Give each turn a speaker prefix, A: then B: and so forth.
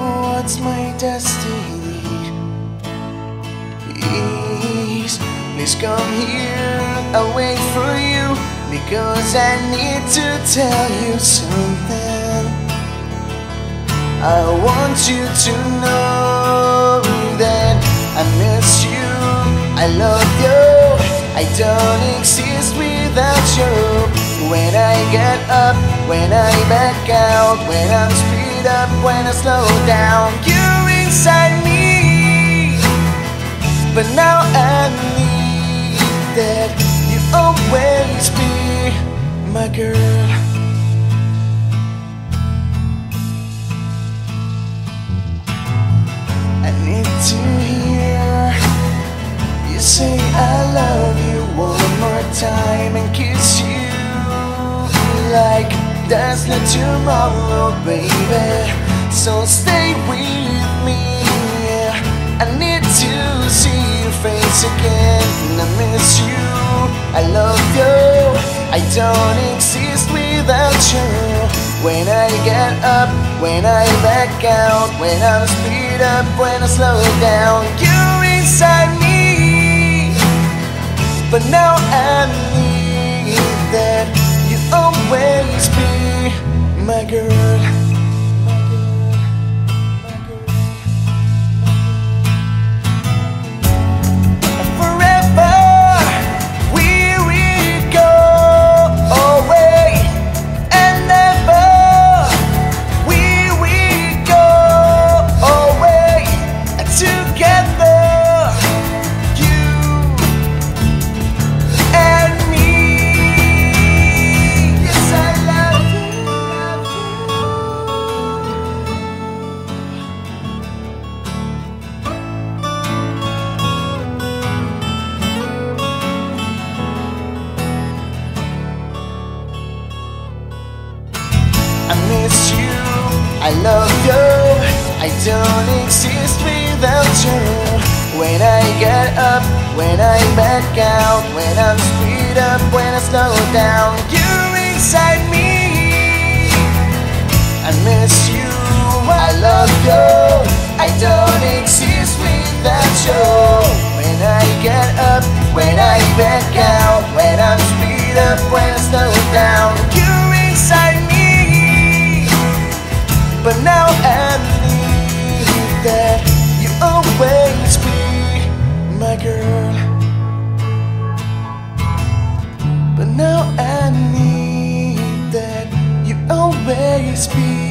A: what's my destiny. Please come here, I'll wait for you, because I need to tell you something. I want you to know that I miss you, I love you, I don't exist without you. When I get up, when I back out, when I'm speed up, when I slow down, you're inside me. But now I need that you always be my girl. I need to hear you say I love you one more time and kiss you like there's no tomorrow, baby. So stay with me, I need to see your face again. I miss you, I love you, I don't exist without you. When I get up, when I back out, when I'm speed up, when I slow down, you're inside me. But now I need that you always be my girl. I miss you, I love you, I don't exist without you. When I get up, when I back out, when I'm speed up, when I slow down, you're inside me. I miss you, I love you, I don't exist without you. When I get up, when I back out, when I'm speed up, when I slow down, you're inside me. But now I need that you always be my girl. But now I need that you always be